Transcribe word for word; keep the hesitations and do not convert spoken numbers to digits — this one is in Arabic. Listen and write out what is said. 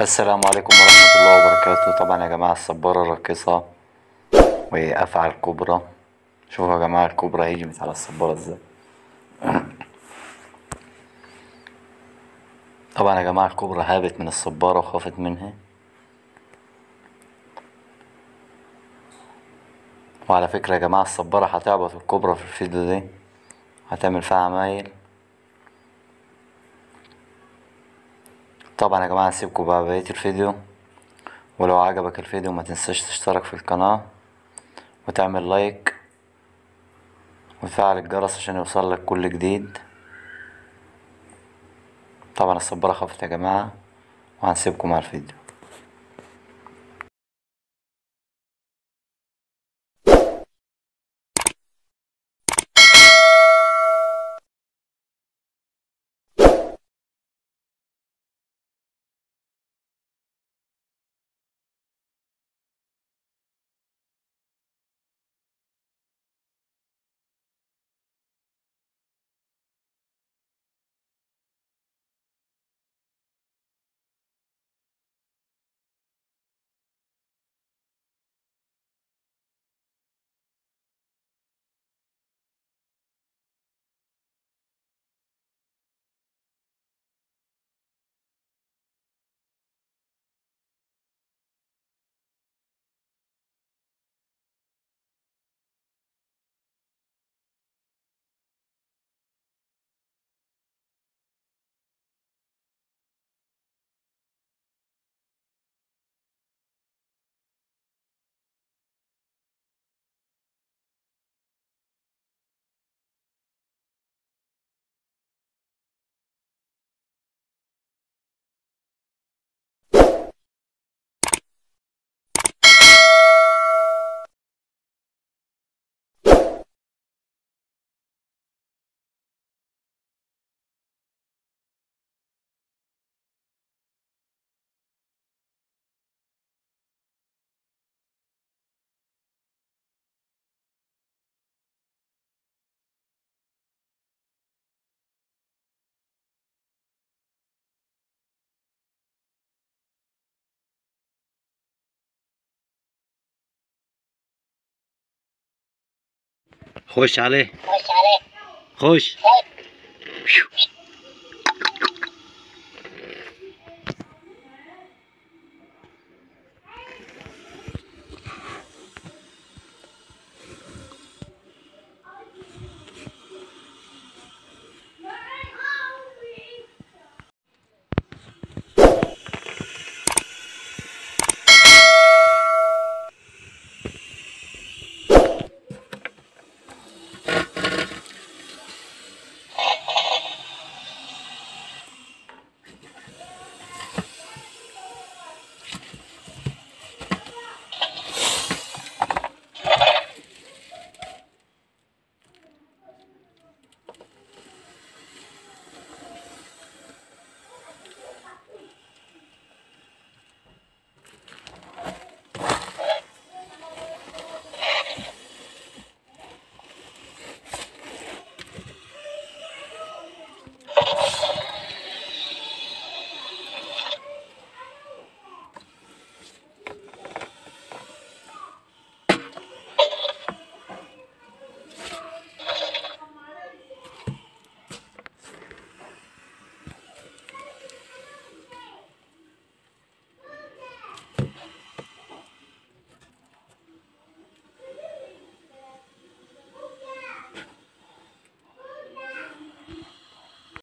السلام عليكم ورحمة الله وبركاته. طبعا يا جماعة الصبارة الراقصة وأفعى الكبرى. شوفوا يا جماعة الكبرى هجمت على الصبارة ازاي. طبعا يا جماعة الكبرى هابت من الصبارة وخافت منها. وعلى فكرة يا جماعة الصبارة هتعبط الكبرى في الفيديو دي، هتعمل فيها عمايل. طبعا يا جماعة هسيبكم بقى بقية الفيديو، ولو عجبك الفيديو ما تنساش تشترك في القناة وتعمل لايك وتفعل الجرس عشان يوصلك كل جديد. طبعا الصبارة خافت يا جماعة، وهنسيبكم مع الفيديو. خش عليه، خش.